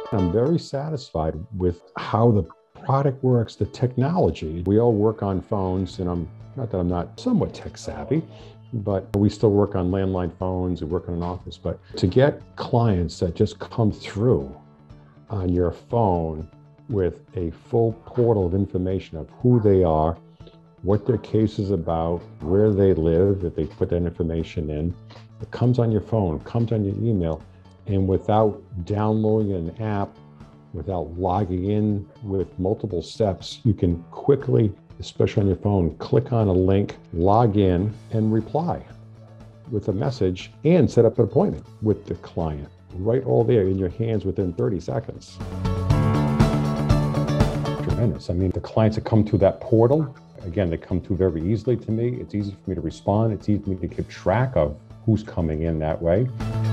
I'm very satisfied with how the product works, the technology. We all work on phones, and I'm not that I'm not somewhat tech savvy, but we still work on landline phones and work in an office. But to get clients that just come through on your phone with a full portal of information of who they are, what their case is about, where they live, if they put that information in, it comes on your phone, comes on your email, and without downloading an app, without logging in with multiple steps, you can quickly, especially on your phone, click on a link, log in, and reply with a message and set up an appointment with the client. Right all there in your hands within 30 seconds. Tremendous. I mean, the clients that come through that portal, again, they come through very easily to me. It's easy for me to respond. It's easy for me to keep track of who's coming in that way.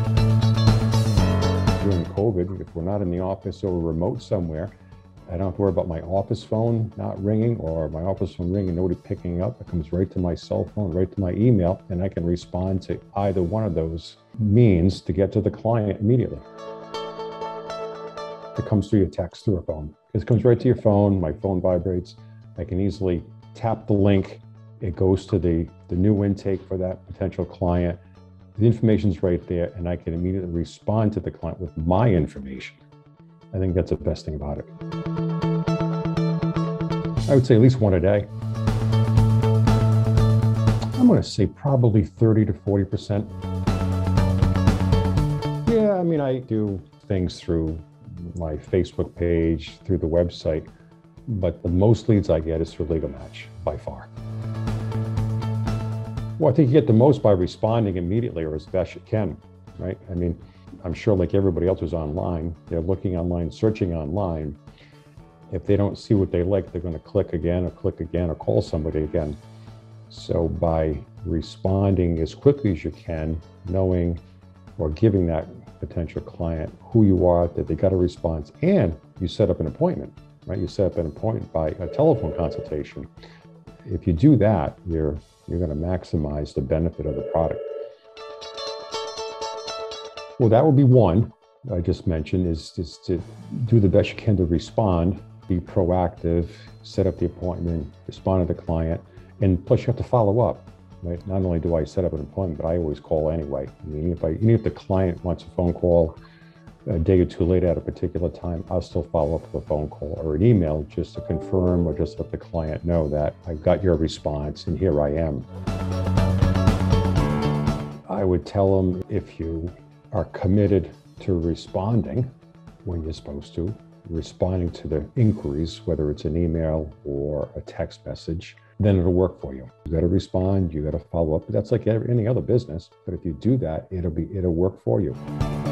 During COVID, if we're not in the office or remote somewhere, I don't have to worry about my office phone not ringing or my office phone ringing and nobody picking up. It comes right to my cell phone, right to my email, and I can respond to either one of those means to get to the client immediately. It comes through your text through a phone. It comes right to your phone, my phone vibrates. I can easily tap the link. It goes to the new intake for that potential client. The information's right there, and I can immediately respond to the client with my information. I think that's the best thing about it. I would say at least one a day. I'm going to say probably 30 to 40%. Yeah, I mean, I do things through my Facebook page, through the website, but the most leads I get is through LegalMatch by far. Well, I think you get the most by responding immediately or as best you can, right? I mean, I'm sure like everybody else who's online, they're looking online, searching online. If they don't see what they like, they're going to click again or call somebody again. So by responding as quickly as you can, knowing or giving that potential client who you are, that they got a response, and you set up an appointment, right? You set up an appointment by a telephone consultation. If you do that, you're going to maximize the benefit of the product. Well, that would be one I just mentioned, is to do the best you can to respond, be proactive, set up the appointment, respond to the client, and plus you have to follow up, right? Not only do I set up an appointment, but I always call anyway. I mean, even if the client wants a phone call a day or two later at a particular time, I'll still follow up with a phone call or an email just to confirm or just let the client know that I've got your response and here I am. I would tell them, if you are committed to responding when you're supposed to, responding to the inquiries, whether it's an email or a text message, then it'll work for you. You got to respond, you got to follow up. That's like any other business, but if you do that, it'll work for you.